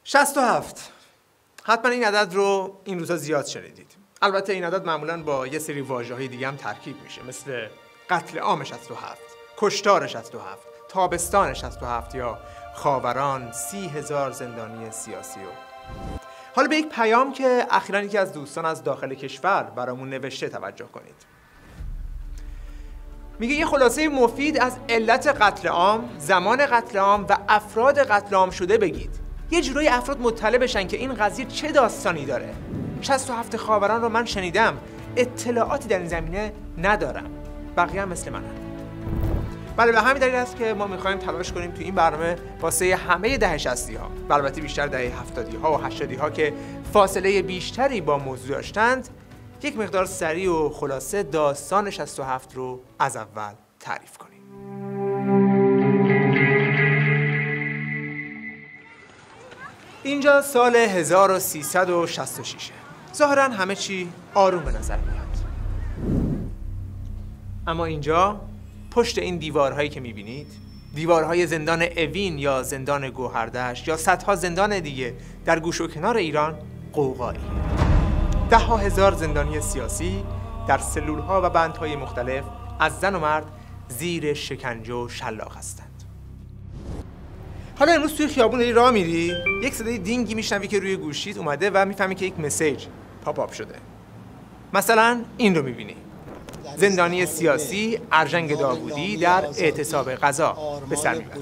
67. حتما این عدد رو این روزا زیاد شنیدید. البته این عدد معمولاً با یه سری واژه‌های دیگه هم ترکیب میشه، مثل قتل عام 67، کشتار 67، تابستان 67 یا خاوران 30,000 زندانی سیاسی. حالا به یک پیام که اخیراً یکی از دوستان از داخل کشور برامون نوشته توجه کنید. میگه یه خلاصه مفید از علت قتل عام، زمان قتل عام و افراد قتل عام شده بگید. یه جورایی افراد مطلع بشن که این قضیه چه داستانی داره. 67 خاوران رو من شنیدم، اطلاعاتی در این زمینه ندارم. بقیه هم مثل منن. بله، به همین دلیل است که ما می‌خوایم تلاش کنیم تو این برنامه واسه همه دهه 60ها، البته بیشتر دهه 70ها و 80ها که فاصله بیشتری با موضوع داشتند، یک مقدار سریع و خلاصه داستان 67 رو از اول تعریف کنیم. اینجا سال 1366. ظاهراً همه چی آروم به نظر میاد. اما اینجا پشت این دیوارهایی که میبینید، دیوارهای زندان اوین یا زندان گوهردشت یا صدها زندان دیگه در گوش و کنار ایران غوغایی. 10,000 زندانی سیاسی در سلولها و بندهای مختلف از زن و مرد زیر شکنجه و شلاق هستند. حالا امروز توی خیابون داری راه میری، یک صدای دینگی میشنوی که روی گوشیت اومده و میفهمی که یک مسیج پاپ آپ شده. مثلا این رو میبینی: زندانی سیاسی ارژنگ داوودی در اعتصاب غذا به سر میبرد.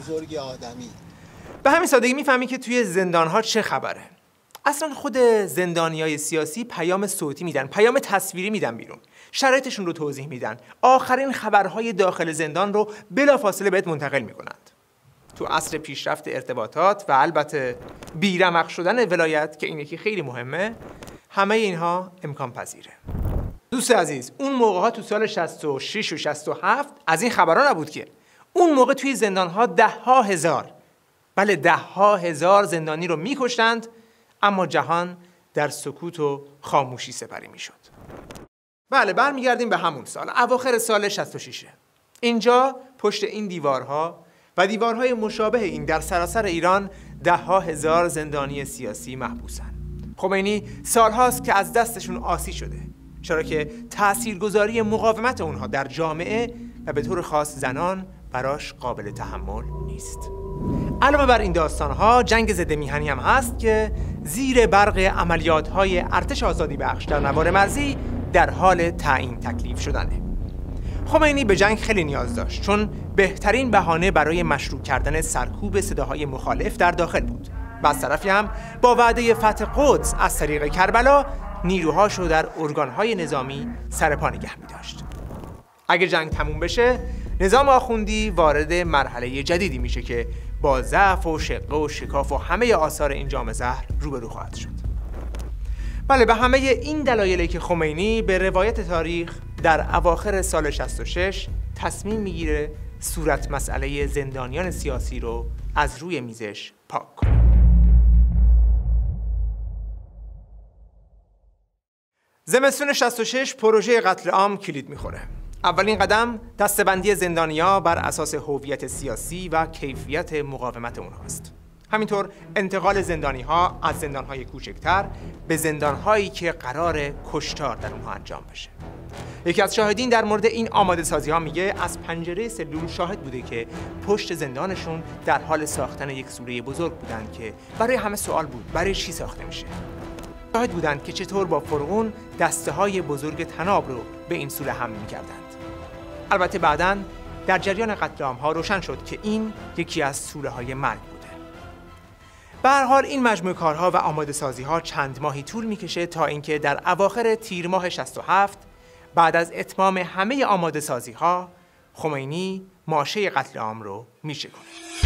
به همین سادگی میفهمی که توی زندانها چه خبره. اصلا خود زندانیای سیاسی پیام صوتی میدن، پیام تصویری میدن بیرون، شرایطشون رو توضیح میدن، آخرین خبرهای داخل زندان رو بلافاصله بهت منتقل میکنند. تو عصر پیشرفت ارتباطات و البته بیرمق شدن ولایت که این یکی خیلی مهمه، همه اینها امکان پذیره. دوست عزیز، اون موقع‌ها تو سال 66 و 67 از این خبرها نبود که. اون موقع توی زندان‌ها 10,000 بله 10,000 زندانی رو می‌کشتند، اما جهان در سکوت و خاموشی سپری می‌شد. بله، برمیگردیم به همون سال، اواخر سال 66. اینجا پشت این دیوارها و دیوارهای مشابه این در سراسر ایران 10,000 زندانی سیاسی محبوسن. خمینی سالهاست که از دستشون آسی شده، چرا که تاثیرگذاری مقاومت اونها در جامعه و به طور خاص زنان براش قابل تحمل نیست. علاوه بر این داستانها، جنگ ضد میهنی هم هست که زیر برق عملیات‌های ارتش آزادی بخش در نوار مرزی در حال تعیین تکلیف شدنه. خمینی به جنگ خیلی نیاز داشت، چون بهترین بهانه برای مشروع کردن سرکوب صداهای مخالف در داخل بود و از طرفی هم با وعده فتح قدس از طریق کربلا نیروهاشو در ارگانهای نظامی سرپا نگه می داشت. اگه جنگ تموم بشه، نظام آخوندی وارد مرحله جدیدی میشه که با ضعف و شقه و شکاف و همه آثار این جام زهر روبرو خواهد شد. بله، به همه این دلایلی که خمینی به روایت تاریخ در اواخر سال 66 تصمیم میگیره صورت مسئله زندانیان سیاسی رو از روی میزش پاک کنه. زمستون 66 پروژه قتل عام کلید میخوره. اولین قدم دسته‌بندی زندانیا بر اساس هویت سیاسی و کیفیت مقاومت اونهاست. همینطور انتقال زندانی‌ها از زندان‌های کوچکتر به زندان‌هایی که قرار کشتار در اونها انجام بشه. یکی از شاهدین در مورد این آماده سازی‌ها میگه از پنجره سلول شاهد بوده که پشت زندانشون در حال ساختن یک سوله بزرگ بودن که برای همه سوال بود برای چی ساخته میشه. شاهد بودند که چطور با فرعون دسته‌های بزرگ طناب رو به این سوله حمل می‌کردند. البته بعداً در جریان قتل عام‌ها روشن شد که این یکی از سوله‌های مرگ بوده. به هر حال این مجموعه کارها و آماده سازی‌ها چند ماهی طول می‌کشه تا اینکه در اواخر تیر ماه 67 بعد از اتمام همه آماده سازی‌ها خمینی ماشه قتل عام رو میشکنه.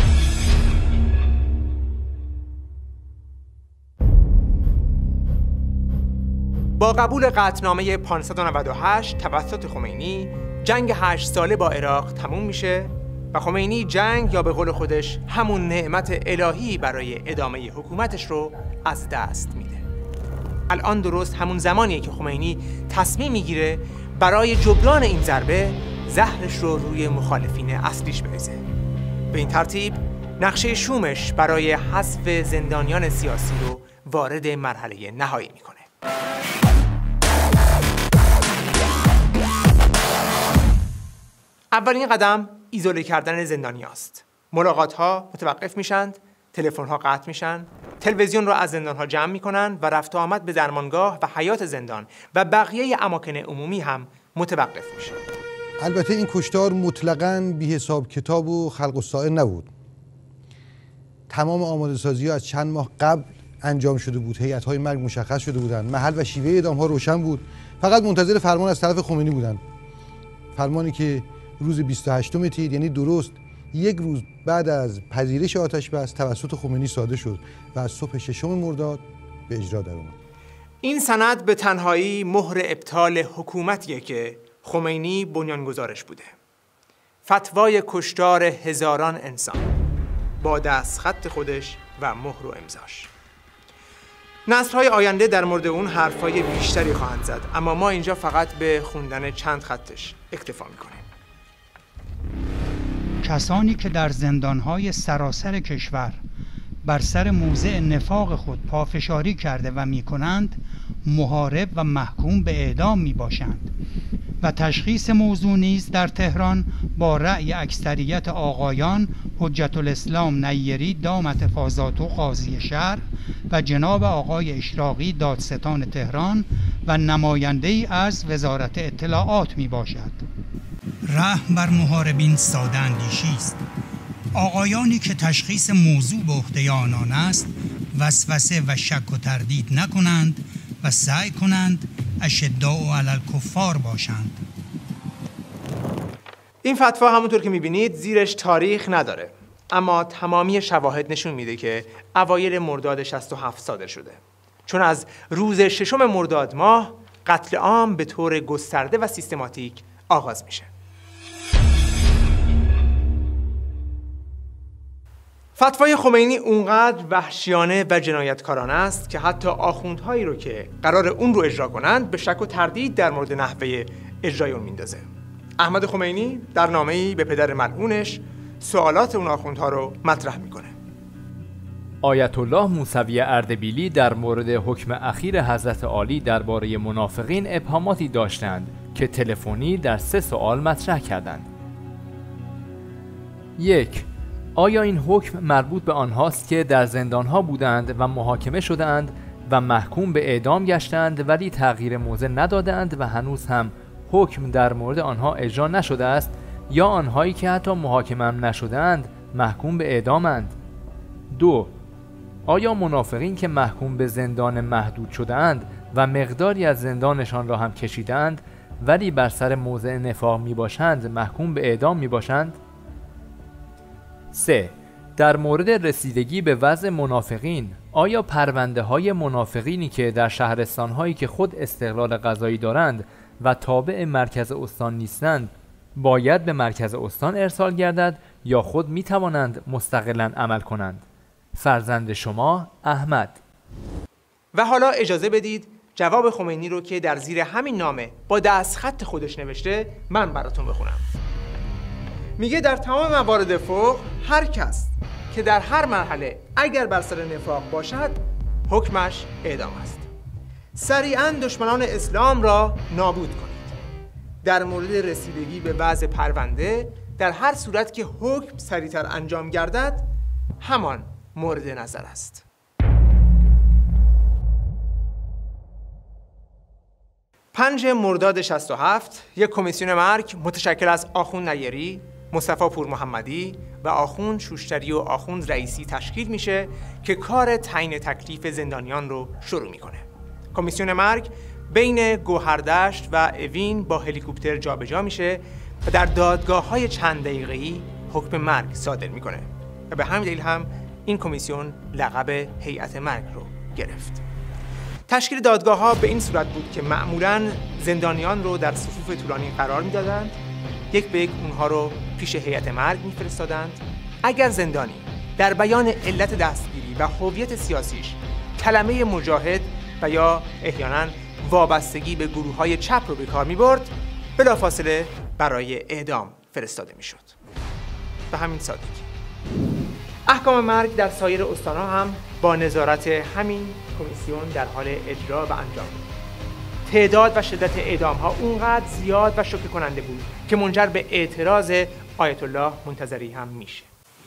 با قبول قطعنامه 598 توسط خمینی، جنگ 8 ساله با عراق تموم میشه و خمینی جنگ یا به قول خودش همون نعمت الهی برای ادامه حکومتش رو از دست میده. الان درست همون زمانیه که خمینی تصمیم میگیره برای جبران این ضربه زهرش رو روی مخالفین اصلیش بریزه. به این ترتیب نقشه شومش برای حذف زندانیان سیاسی رو وارد مرحله نهایی میکنه. اولین قدم ایزوله کردن زندانیاست. ملاقات‌ها متوقف میشند، تلفن‌ها قطع میشن، تلویزیون رو از زندان‌ها جمع میکنن و رفت و آمد به درمانگاه و حیات زندان و بقیه اماکن عمومی هم متوقف میشه. البته این کشتار مطلقاً بی حساب کتاب و خلق الساعه نبود. تمام آماده سازی‌ها از چند ماه قبل انجام شده بود. هیئت‌های مرگ مشخص شده بودند. محل و شیوه اعدام‌ها روشن بود. فقط منتظر فرمان از طرف خمینی بودند. فرمانی که روز 28 تیر، یعنی درست یک روز بعد از پذیرش آتش بس توسط خمینی صادر شد و از صبح 6 مرداد به اجرا در اومد. این سند به تنهایی مهر ابطال حکومتیه که خمینی بنیانگذارش بوده. فتوای کشتار هزاران انسان با دستخط خودش و مهر و امضاش. نسل‌های آینده در مورد اون حرفای بیشتری خواهند زد، اما ما اینجا فقط به خوندن چند خطش اکتفا می‌کنیم. کسانی که در زندان‌های سراسر کشور بر سر موضع نفاق خود پافشاری کرده و می‌کنند، محارب و محکوم به اعدام می‌باشند و تشخیص موضوع نیز در تهران با رأی اکثریت آقایان حجت الاسلام نیری دامت فازاتو قاضی شهر و جناب آقای اشراقی دادستان تهران و نماینده‌ای از وزارت اطلاعات میباشد. رحم بر محاربین ساده اندیشی است. آقایانی که تشخیص موضوع به عهده آنان است وسوسه و شک و تردید نکنند و سعی کنند اشداء علی الکفار باشند. این فتوا همونطور که میبینید زیرش تاریخ نداره، اما تمامی شواهد نشون میده که اوایل مرداد 67 صادر شده، چون از روز 6 مرداد ماه قتل عام به طور گسترده و سیستماتیک آغاز میشه. فتوای خمینی اونقدر وحشیانه و جنایتکارانه است که حتی آخوندهایی رو که قرار اون رو اجرا کنند به شک و تردید در مورد نحوه اجرای اون میندازه. احمد خمینی در نامه‌ای به پدر ملعونش سوالات اون آخوندها رو مطرح میکنه. آیت الله موسوی اردبیلی در مورد حکم اخیر حضرت عالی درباره منافقین ابهاماتی داشتند که تلفنی در 3 سوال مطرح کردند. 1. آیا این حکم مربوط به آنهاست که در زندانها بودند و محاکمه شدند و محکوم به اعدام گشتند ولی تغییر موضع ندادند و هنوز هم حکم در مورد آنها اجرا نشده است، یا آنهایی که حتی محاکمه هم نشدند محکوم به اعدامند؟ 2. آیا منافقین که محکوم به زندان محدود شدند و مقداری از زندانشان را هم کشیدند ولی بر سر موضع نفاق می باشند محکوم به اعدام می باشند؟ 3. در مورد رسیدگی به وضع منافقین، آیا پرونده های منافقینی که در شهرستان هایی که خود استقلال قضایی دارند و تابع مرکز استان نیستند باید به مرکز استان ارسال گردد یا خود می توانند مستقلاً عمل کنند؟ فرزند شما احمد. و حالا اجازه بدید جواب خمینی رو که در زیر همین نامه با دستخط خودش نوشته من براتون بخونم. میگه در تمام موارد فوق هر کس که در هر مرحله اگر بر سر نفاق باشد حکمش اعدام است. سریعاً دشمنان اسلام را نابود کنید. در مورد رسیدگی به وضع پرونده در هر صورت که حکم سریعتر انجام گردد همان مورد نظر است. پنج مرداد 67 یک کمیسیون مرگ متشکل از آخوند نیری، مصطفی پور محمدی و آخوند شوشتری و آخوند رئیسی تشکیل میشه که کار تعیین تکلیف زندانیان رو شروع میکنه. کمیسیون مرگ بین گوهردشت و اوین با هلیکوپتر جابجا میشه و در دادگاه‌های چند دقیقه‌ای حکم مرگ صادر میکنه و به همین دلیل هم این کمیسیون لقب هیئت مرگ رو گرفت. تشکیل دادگاه‌ها به این صورت بود که معمولاً زندانیان رو در صفوف طولانی قرار میدادند، یک به یک اونها رو پیش هیئت مرگ میفرستادند. اگر زندانی در بیان علت دستگیری و هویت سیاسیش کلمه مجاهد و یا احیانا وابستگی به گروه‌های چپ رو به کار می‌برد، بلافاصله برای اعدام فرستاده می‌شد. به همین سادگی. احکام مرگ در سایر استان‌ها هم با نظارت همین کمیسیون در حال اجرا و انجام بود. تعداد و شدت اعدام‌ها اونقدر زیاد و شوکه کننده بود که منجر به اعتراض آیت الله منتظری هم میشه.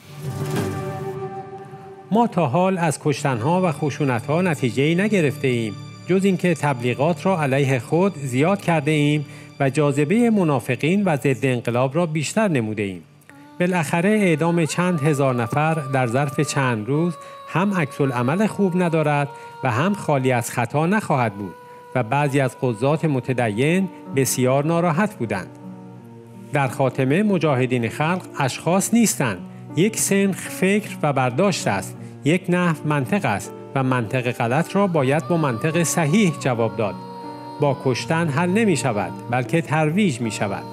ما تا حال از کشتن‌ها و خشونت‌ها نتیجه‌ای نگرفته ایم جز اینکه تبلیغات را علیه خود زیاد کرده ایم و جاذبه منافقین و ضد انقلاب را بیشتر نموده ایم. بالاخره اعدام چند هزار نفر در ظرف چند روز هم عکس‌العمل خوب ندارد و هم خالی از خطا نخواهد بود و بعضی از قضات متدین بسیار ناراحت بودند. در خاتمه مجاهدین خلق اشخاص نیستند، یک سنخ فکر و برداشت است، یک نحو منطق است و منطق غلط را باید با منطق صحیح جواب داد. با کشتن حل نمی شود بلکه ترویج می شود.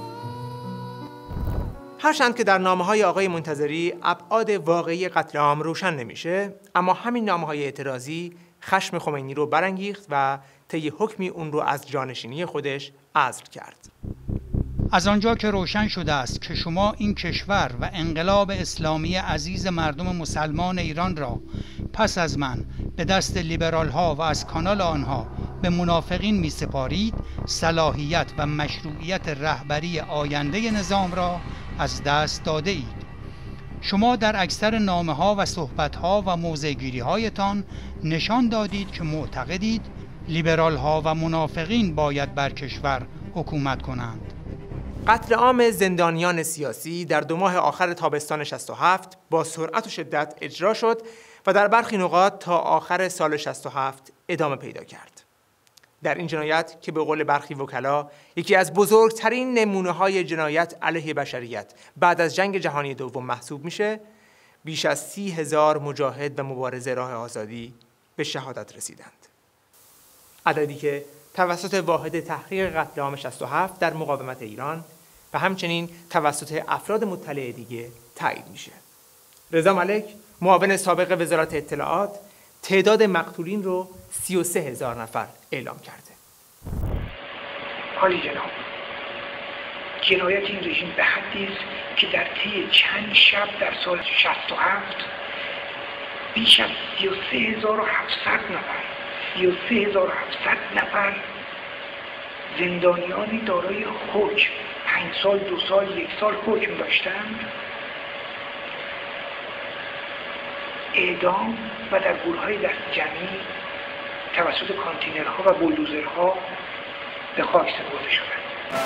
هرچند که در نامه‌های آقای منتظری ابعاد واقعی قتل عام روشن نمیشه، اما همین نامه‌های اعتراضی خشم خمینی رو برانگیخت و طی حکمی اون رو از جانشینی خودش عزل کرد. از آنجا که روشن شده است که شما این کشور و انقلاب اسلامی عزیز مردم مسلمان ایران را پس از من به دست لیبرال ها و از کانال آنها به منافقین می سپارید، صلاحیت و مشروعیت رهبری آینده نظام را از دست داده اید. شما در اکثر نامه ها و صحبت ها و موضع گیری هایتان نشان دادید که معتقدید لیبرال ها و منافقین باید بر کشور حکومت کنند. قتل عام زندانیان سیاسی در 2 ماه آخر تابستان 67 با سرعت و شدت اجرا شد و در برخی نقاط تا آخر سال 67 ادامه پیدا کرد. در این جنایت که به قول برخی وکلا یکی از بزرگترین نمونه‌های جنایت علیه بشریت بعد از جنگ جهانی دوم محسوب میشه، بیش از 30,000 مجاهد و مبارز راه آزادی به شهادت رسیدند. عددی که توسط واحد تحقیق قتل عام 67 در مقاومت ایران و همچنین توسط افراد مطلع دیگه تایید میشه. رضا ملک، معاون سابق وزارت اطلاعات، تعداد مقتولین رو 33,000 نفر اعلام کرده. عالی جناب، جنایت این رژیم به حدی است که در طی چند شب در سال 67 بیش از 33,700 نفر زندانیانی دارای حکم 5 سال، 2 سال، 1 سال حکم داشتند اعدام و در گورهای دست جمعی توسط کانتینرها و بولدوزرها به خاک سپرده شدند.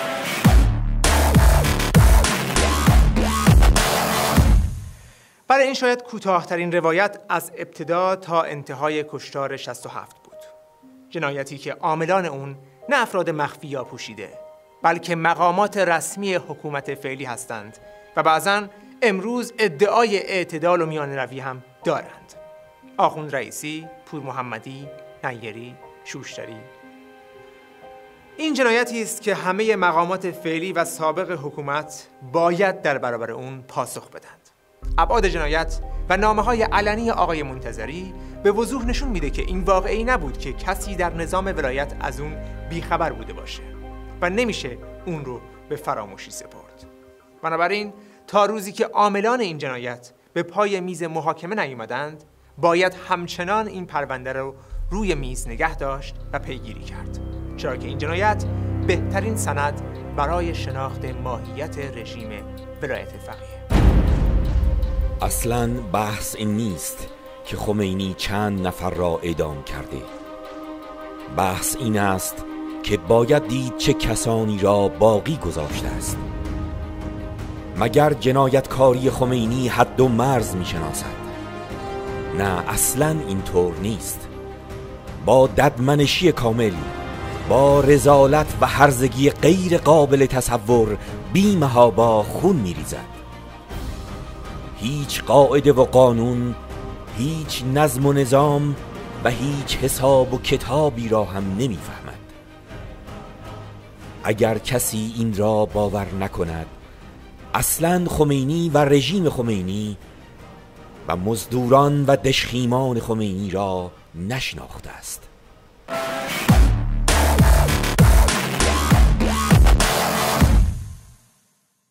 برای این شاید کوتاه‌ترین روایت از ابتدا تا انتهای کشتار 67 بود. جنایتی که عاملان اون نه افراد مخفی یا پوشیده، بلکه مقامات رسمی حکومت فعلی هستند و بعضاً امروز ادعای اعتدال و میانه‌روی هم دارند. آخوند رئیسی، پور محمدی، نیری، شوشتری. این جنایتی است که همه مقامات فعلی و سابق حکومت باید در برابر اون پاسخ بدند. ابعاد جنایت و نامه‌های علنی آقای منتظری به وضوح نشون میده که این واقعی نبود که کسی در نظام ولایت از اون بیخبر بوده باشه و نمیشه اون رو به فراموشی سپرد. بنابراین تا روزی که عاملان این جنایت به پای میز محاکمه نیامدند، باید همچنان این پرونده رو روی میز نگه داشت و پیگیری کرد، چرا که این جنایت بهترین سند برای شناخت ماهیت رژیم ولایت فقیه. اصلاً بحث این نیست که خمینی چند نفر را اعدام کرده. بحث این است که باید دید چه کسانی را باقی گذاشته است. مگر جنایتکاری خمینی حد و مرز می شناسد؟ نه، اصلاً اینطور نیست. با ددمنشی کامل، با رذالت و هرزگی غیر قابل تصور، بی محابا خون می ریزد. هیچ قاعده و قانون، هیچ نظم و نظام و هیچ حساب و کتابی را هم نمی‌فهمد. اگر کسی این را باور نکند، اصلاً خمینی و رژیم خمینی و مزدوران و دشخیمان خمینی را نشناخته است.